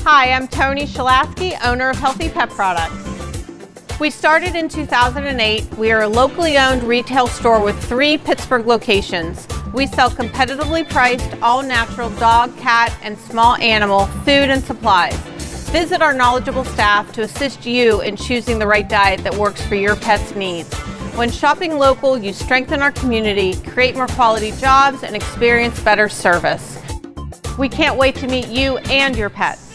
Hi, I'm Tony Shalasky, owner of Healthy Pet Products. We started in 2008. We are a locally owned retail store with 3 Pittsburgh locations. We sell competitively priced, all-natural dog, cat, and small animal food and supplies. Visit our knowledgeable staff to assist you in choosing the right diet that works for your pet's needs. When shopping local, you strengthen our community, create more quality jobs, and experience better service. We can't wait to meet you and your pet.